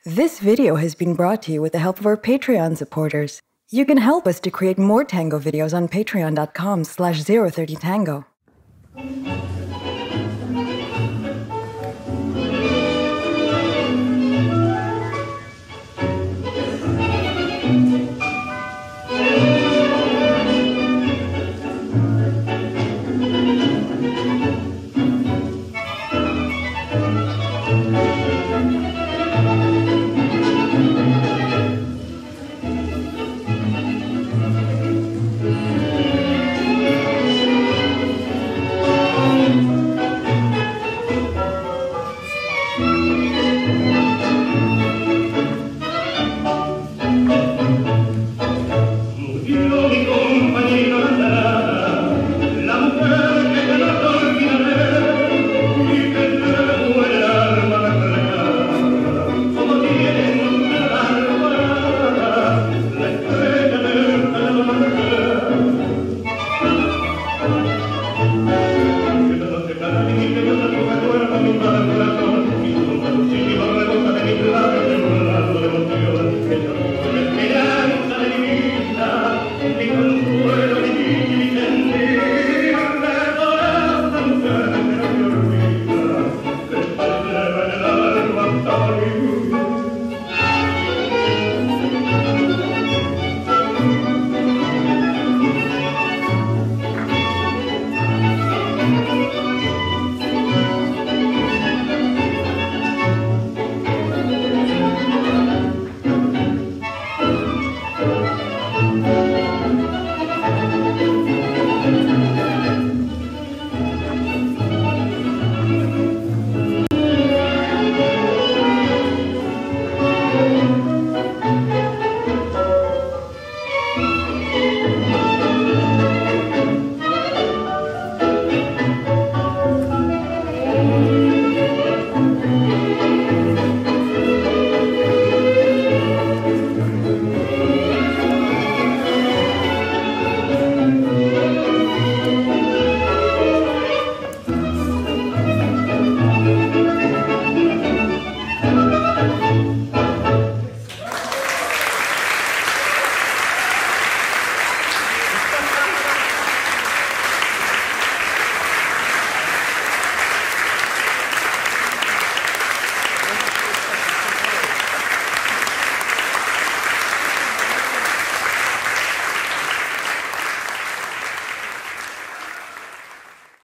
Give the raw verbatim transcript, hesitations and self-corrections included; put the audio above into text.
This video has been brought to you with the help of our Patreon supporters. You can help us to create more tango videos on patreon dot com slash zero thirty tango.